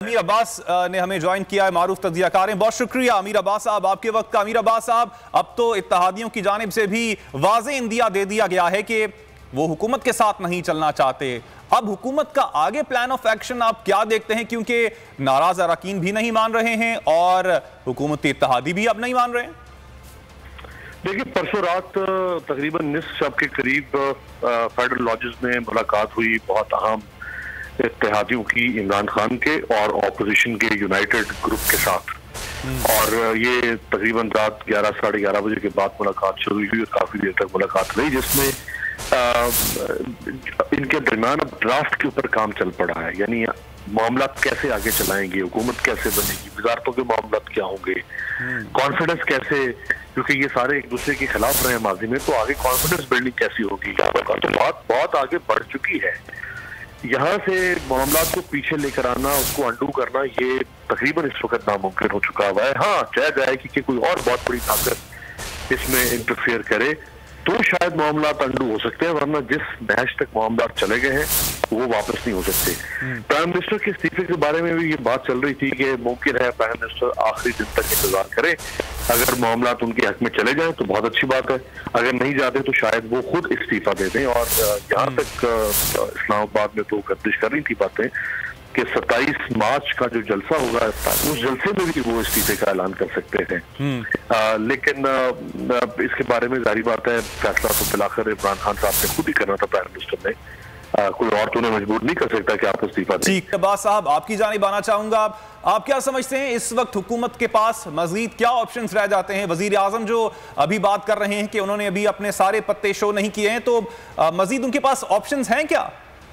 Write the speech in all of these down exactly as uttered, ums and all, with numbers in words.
अमीर अब्बास ने हमें ज्वाइन किया है, मारूफ तज्जियाकार हैं। बहुत शुक्रिया अमीर अब्बास साहब आपके वक्त का। अमीर अब्बास साहब, अब तो इत्तेहादियों की जानिब से भी वाज़ेह इंदिया दे दिया गया है कि वो हुकूमत के साथ नहीं चलना चाहते। अब हुकूमत का आगे प्लान ऑफ एक्शन आप क्या देखते हैं, क्योंकि नाराज अरकान भी नहीं मान रहे हैं और हुकूमती इत्तेहादी भी अब नहीं मान रहे हैं? देखिए, परसों रात तकरीबन निस्फ शब के करीब फेडरल लॉजेस में मुलाकात हुई बहुत अहम इत्तेहादियों की, इमरान खान के और ऑपोजिशन के यूनाइटेड ग्रुप के साथ। और ये तकरीबन रात ग्यारह साढ़े ग्यारह बजे के बाद मुलाकात शुरू हुई और काफी देर तक मुलाकात रही, जिसमें आ, इनके दरमियान अब ड्राफ्ट के ऊपर काम चल पड़ा है। यानी मामला कैसे आगे चलाएंगे, हुकूमत कैसे बनेगी, वजारतों के मामला क्या होंगे, कॉन्फिडेंस कैसे, क्योंकि ये सारे एक दूसरे के खिलाफ रहे माजी में, तो आगे कॉन्फिडेंस बिल्डिंग कैसी होगी, तो बात बहुत आगे बढ़ चुकी है। यहाँ से मामला को पीछे लेकर आना, उसको अंडू करना, ये तकरीबन इस वक्त नामुमकिन हो चुका हुआ है। हाँ, चाह जाए कि, कि कोई और बहुत बड़ी ताकत इसमें इंटरफेयर करे तो शायद मामला अंडू हो सकते हैं, वरना जिस महज तक मामला चले गए हैं वो वापस नहीं हो सकते। प्राइम मिनिस्टर के इस्तीफे के बारे में भी ये बात चल रही थी कि मुमकिन है प्राइम मिनिस्टर आखिरी दिन तक इंतजार करे। अगर मामला उनके हक में चले जाए तो बहुत अच्छी बात है, अगर नहीं जाते तो शायद वो खुद इस्तीफा दे दें। और यहाँ तक इस्लामाबाद में तो गर्दिश कर रही थी बातें कि सत्ताईस मार्च का जो जलसा होगा उस जलसे में भी वो इस्तीफे का ऐलान कर सकते हैं। आ, लेकिन आ, इसके बारे में जारी बात है, फैसला तो फिलहाल इमरान खान साहब ने खुद ही करना था, प्राइम मिनिस्टर ने। आ, कोई और तो उन्हें मजबूर नहीं कर सकता कि आप इस्तीफा दें। ठीक, अब्बास साहब आपकी जानिब आना चाहूंगा। आप क्या समझते हैं इस वक्त हुकूमत के पास मजीद क्या ऑप्शंस रह जाते हैं? वजीर आजम जो अभी बात कर रहे हैं कि उन्होंने अभी अपने सारे पत्ते शो नहीं किए हैं, तो मजीद उनके पास ऑप्शंस हैं क्या?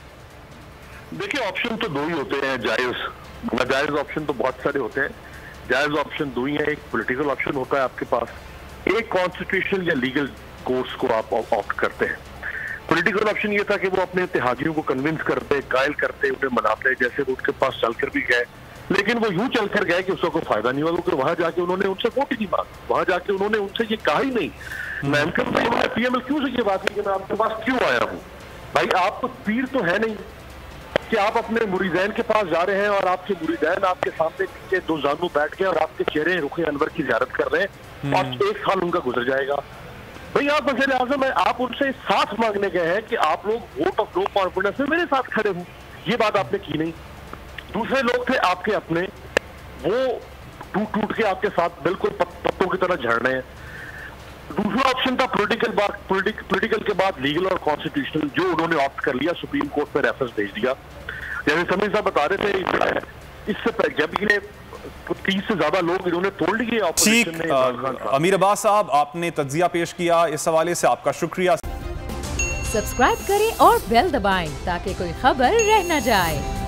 देखिए, ऑप्शन तो दो ही होते हैं, जायज नाजायज ऑप्शन तो बहुत सारे होते हैं। जायज ऑप्शन दो ही है, एक पॉलिटिकल ऑप्शन होता है आपके पास, एक कॉन्स्टिट्यूशनल या लीगल कोर्स को आप ऑप्ट करते हैं। पॉलिटिकल ऑप्शन ये था कि वो अपने इत्तेहादियों को कन्विंस करते, कायल करते, उन्हें मनाते, जैसे वो उनके पास चलकर भी गए, लेकिन वो यूं चलकर गए कि उसको कोई फायदा नहीं हुआ, क्योंकि वहां जाके उन्होंने उनसे वोट ही नहीं मांगा, वहां जाके उन्होंने उनसे ये कहा ही नहीं। मैं पीएमएल क्यों से ये बात की कि मैं आपके पास क्यों आया हूँ? भाई, आपको पीर तो है नहीं कि आप अपने मुरीदैन के पास जा रहे हैं और आपके मुरीदैन आपके सामने नीचे दो जानू बैठ गए और आपके चेहरे रुखे अनवर की ज़ियारत कर रहे हैं और एक साल उनका गुजर जाएगा। भाई, आप वज़ीर आज़म है, आप उनसे साथ मांगने गए हैं कि आप लोग वोट ऑफ नो कॉन्फिडेंस में मेरे साथ खड़े हों, ये बात आपने की नहीं। दूसरे लोग थे आपके अपने, वो टूट टूट के आपके साथ बिल्कुल पत्तों की तरह झड़ रहे हैं। दूसरा ऑप्शन था पॉलिटिकल बात, पॉलिटिकल के बाद लीगल और कॉन्स्टिट्यूशनल, जो उन्होंने ऑप्ट कर लिया, सुप्रीम कोर्ट में रेफरेंस भेज दिया। जैसे समीर साहब बता रहे थे, इससे जब ये तीस से ज्यादा लोग इन्होंने तोड़ लिए ऑपोजिशन ने। अमीर अब्बास साहब, आपने तज्जिया पेश किया, इस हवाले से आपका शुक्रिया। सब्सक्राइब करें और बेल दबाएं ताकि कोई खबर रह न जाए।